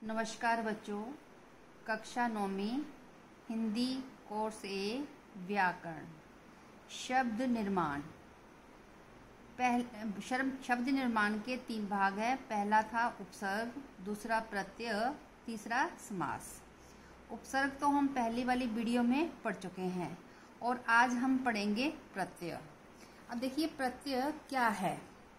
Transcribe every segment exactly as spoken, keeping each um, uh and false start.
नमस्कार बच्चों, कक्षा नौवीं हिंदी कोर्स ए व्याकरण शब्द निर्माण। पहले शब्द निर्माण के तीन भाग है। पहला था उपसर्ग, दूसरा प्रत्यय, तीसरा समास। उपसर्ग तो हम पहली वाली वीडियो में पढ़ चुके हैं और आज हम पढ़ेंगे प्रत्यय। अब देखिए प्रत्यय क्या है।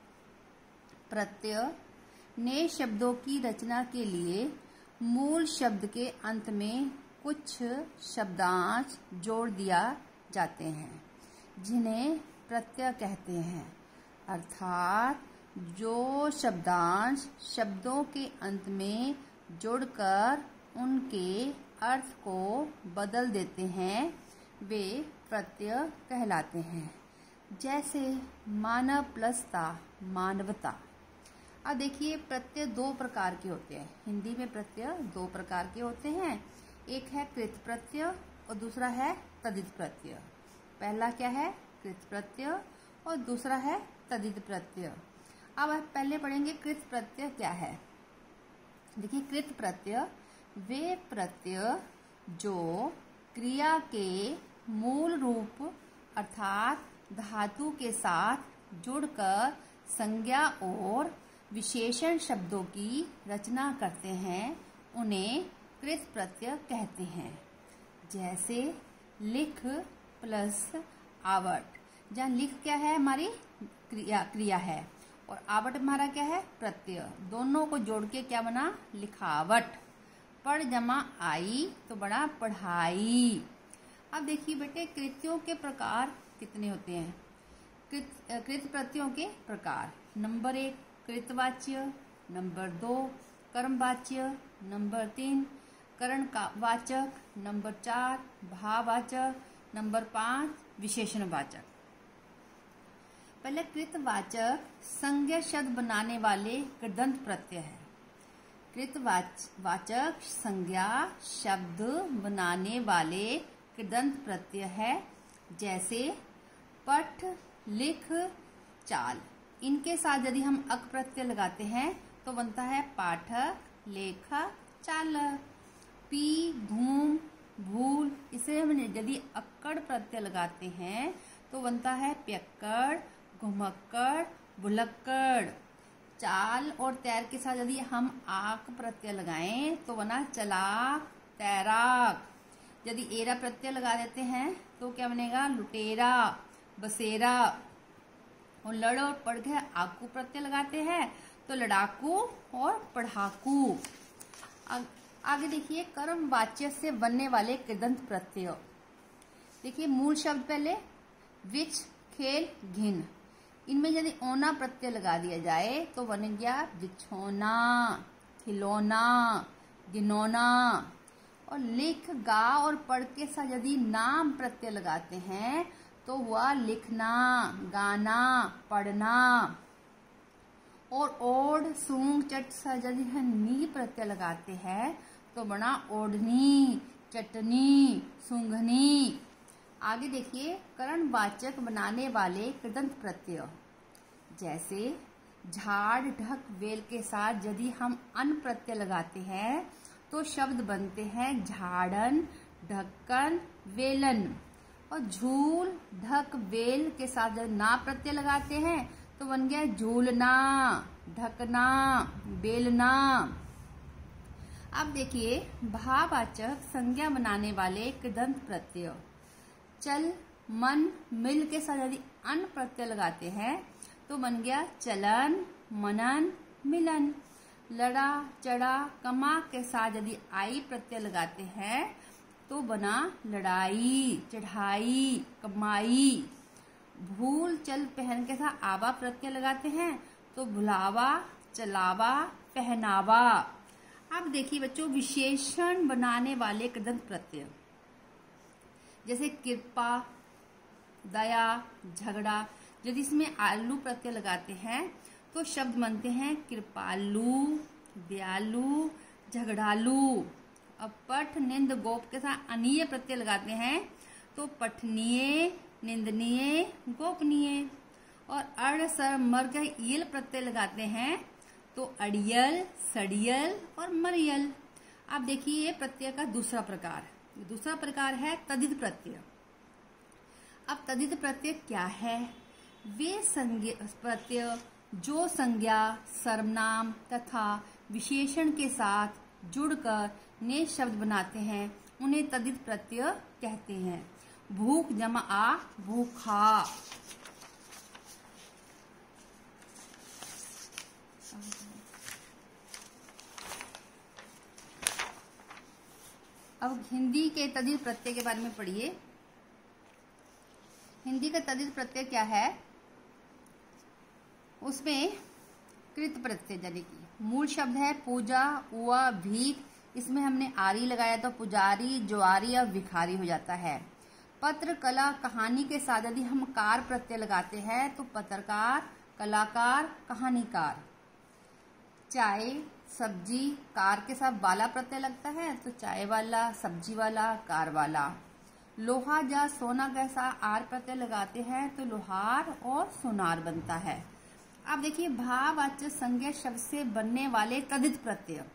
प्रत्यय नए शब्दों की रचना के लिए मूल शब्द के अंत में कुछ शब्दांश जोड़ दिया जाते हैं, जिन्हें प्रत्यय कहते हैं। अर्थात जो शब्दांश शब्दों के अंत में जुड़कर उनके अर्थ को बदल देते हैं, वे प्रत्यय कहलाते हैं। जैसे मानव प्लस ता, मानवता। अब देखिए प्रत्यय दो प्रकार के होते हैं। हिंदी में प्रत्यय दो प्रकार के होते हैं। एक है कृत प्रत्यय और दूसरा है तद्धित प्रत्यय। पहला क्या है? कृत प्रत्यय और दूसरा है तद्धित प्रत्यय। अब पहले पढ़ेंगे कृत प्रत्यय क्या है। देखिए कृत प्रत्यय वे प्रत्यय जो क्रिया के मूल रूप अर्थात धातु के साथ जुड़कर संज्ञा और विशेषण शब्दों की रचना करते हैं, उन्हें कृत प्रत्यय कहते हैं। जैसे लिख प्लस आवट। जहाँ लिख क्या है? हमारी क्रिया क्रिया है और आवट हमारा क्या है? प्रत्यय। दोनों को जोड़ के क्या बना? लिखावट। पढ़ जमा आई तो बड़ा पढ़ाई। अब देखिए बेटे कृत्यों के प्रकार कितने होते हैं। कृत कृत प्रत्ययों के प्रकार। नंबर एक कृतवाच्य, नंबर दो कर्मवाच्य, नंबर तीन करण का वाचक, नंबर चार भाववाचक, नंबर पाँच विशेषणवाचक। पहले कृतवाचक संज्ञा शब्द बनाने वाले कृदंत प्रत्यय है। कृतवाचक संज्ञा शब्द बनाने वाले कृदंत प्रत्यय है। जैसे पठ, लिख, चाल। इनके साथ यदि हम अक प्रत्यय लगाते हैं तो बनता है पाठक, लेखक, चालक। पी, धूम, भूल। इसे हम यदि अक्कड़ प्रत्यय लगाते हैं तो बनता है प्यक्कड़, घुमक्कड़, भुलक्कड़। चाल और तैर के साथ यदि हम आक प्रत्यय लगाएं तो बना चलाक, तैराक। यदि एरा प्रत्यय लगा देते हैं तो क्या बनेगा? लुटेरा, बसेरा। और लड़ और पढ़ के आकू प्रत्यय लगाते हैं तो लड़ाकू और पढ़ाकू। आगे देखिए कर्म वाच्य से बनने वाले कृदंत प्रत्यय। देखिए मूल शब्द पहले विच, खेल, घिन। इनमें यदि ओना प्रत्यय लगा दिया जाए तो बन गया बिछोना, खिलौना, गिनौना। और लिख, गा और पढ़ के साथ यदि नाम प्रत्यय लगाते हैं तो हुआ लिखना, गाना, पढ़ना। और ओढ़, सूंघ, चट साथ यदि हम नी प्रत्यय लगाते हैं तो बना ओढ़नी, चटनी, सूंघनी। आगे देखिए करणवाचक बनाने वाले कृदंत प्रत्यय। जैसे झाड़, ढक, वेल के साथ यदि हम अन प्रत्यय लगाते हैं तो शब्द बनते हैं झाड़न, ढक्कन, वेलन। और झूल, ढक, वेल के साथ जब ना प्रत्यय लगाते हैं तो बन गया झूलना, ढकना, बेलना। अब देखिए भाववाचक संज्ञा बनाने वाले कृदंत प्रत्यय। चल, मन, मिल के साथ यदि अन प्रत्यय लगाते हैं तो बन गया चलन, मनन, मिलन। लड़ा, चढ़ा, कमा के साथ यदि आई प्रत्यय लगाते हैं तो बना लड़ाई, चढ़ाई, कमाई। भूल, चल, पहन के साथ आवा प्रत्यय लगाते हैं तो भुलावा, चलावा, पहनावा। अब देखिए बच्चों विशेषण बनाने वाले कृदंत प्रत्यय। जैसे कृपा, दया, झगड़ा। यदि इसमें आलू प्रत्यय लगाते हैं तो शब्द बनते हैं कृपालु, दयालु, झगड़ालू। अब पठ, निंद, गोप के साथ अनीय प्रत्यय लगाते हैं तो पठनीय, निंदनीय, गोपनीय। और अड़, सर, मर के ईल प्रत्यय लगाते हैं तो अड़ियल, सड़ियल और मरियल। अब देखिए ये प्रत्यय का दूसरा प्रकार, दूसरा प्रकार है तद्धित प्रत्यय। अब तद्धित प्रत्यय क्या है? वे संज्ञा प्रत्यय जो संज्ञा, सर्वनाम तथा विशेषण के साथ जुड़कर नए शब्द बनाते हैं उन्हें तद्धित प्रत्यय कहते हैं। भूख जमा आ भूखा। अब हिंदी के तद्धित प्रत्यय के बारे में पढ़िए। हिंदी का तद्धित प्रत्यय क्या है? उसमें कृत प्रत्यय, यानी कि मूल शब्द है पूजा, उआ, भीख, इसमें हमने आरी लगाया तो पुजारी, ज्वारी और भिखारी हो जाता है। पत्र, कला, कहानी के साथ यदि हम कार प्रत्यय लगाते हैं तो पत्रकार, कलाकार, कहानीकार। चाय, सब्जी, कार के साथ वाला प्रत्यय लगता है तो चाय वाला, सब्जी वाला, कार वाला। लोहा या सोना के साथ आर प्रत्यय लगाते हैं तो लोहार और सोनार बनता है। अब देखिए भाववाचक संज्ञा शब्द से बनने वाले तद्धित प्रत्यय।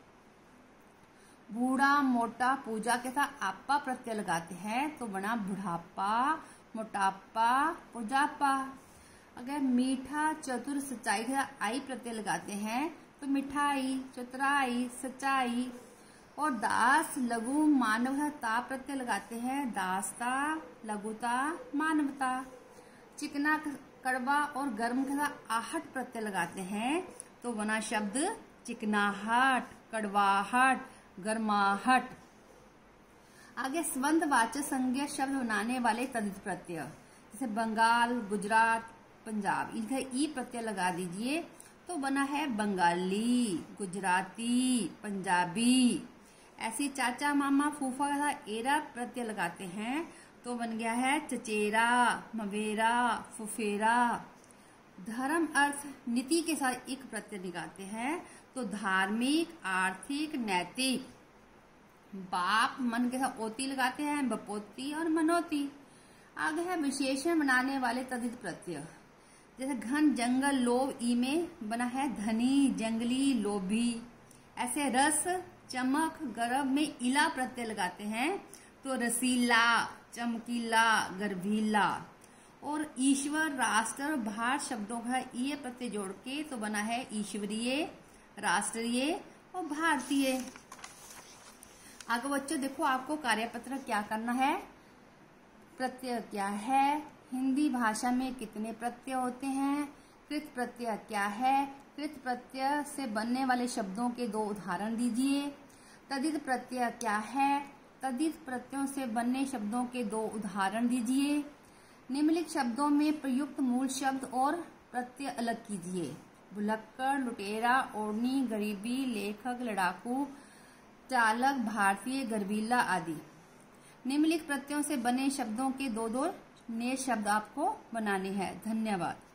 बूढ़ा, मोटा, पूजा के साथ आपा प्रत्यय लगाते हैं तो बना बुढ़ापा, मोटापा, पुजापा। अगर मीठा, चतुर, सच्चाई के साथ आई प्रत्यय लगाते हैं तो मिठाई, चतुराई, सच्चाई। और दास, लघु, मानव का ता प्रत्यय लगाते हैं दासता, लघुता, मानवता। चिकना, कड़वा और गर्म के साथ आहट प्रत्यय लगाते हैं तो बना शब्द चिकनाहट, कड़वाहट, गर्माहट। आगे संबंधवाचक संज्ञा शब्द बनाने वाले तद्धित प्रत्यय, जैसे बंगाल, गुजरात, पंजाब, इनका ई प्रत्यय लगा दीजिए तो बना है बंगाली, गुजराती, पंजाबी। ऐसे चाचा, मामा, फूफा के साथ एरा प्रत्यय लगाते हैं तो बन गया है चचेरा, मवेरा, फुफेरा। धर्म, अर्थ, नीति के साथ एक प्रत्यय लगाते हैं तो धार्मिक, आर्थिक, नैतिक। बाप, मन के साथ ओती लगाते हैं बपोती और मनोती। आगे है विशेषण बनाने वाले तद्धित प्रत्यय, जैसे घन, जंगल, लोभ, ई में बना है धनी, जंगली, लोभी। ऐसे रस, चमक, गर्भ में इला प्रत्यय लगाते हैं तो रसीला, चमकीला, गर्भीला। और ईश्वर, राष्ट्र और भारत शब्दों का ये प्रत्यय जोड़ के तो बना है ईश्वरीय, राष्ट्रीय और भारतीय। आगे बच्चों देखो आपको कार्यपत्र क्या करना है। प्रत्यय क्या है, हिंदी भाषा में कितने प्रत्यय होते हैं, कृत प्रत्यय क्या है, कृत प्रत्यय से बनने वाले शब्दों के दो उदाहरण दीजिए। तद्धित प्रत्यय क्या है, तद्धित प्रत्ययों से बनने शब्दों के दो उदाहरण दीजिए। निम्नलिखित शब्दों में प्रयुक्त मूल शब्द और प्रत्यय अलग कीजिए। भुलक्कड़, लुटेरा, ओढ़नी, गरीबी, लेखक, लड़ाकू, चालक, भारतीय, गर्वीला आदि। निम्नलिखित प्रत्ययों से बने शब्दों के दो दो नए शब्द आपको बनाने हैं। धन्यवाद।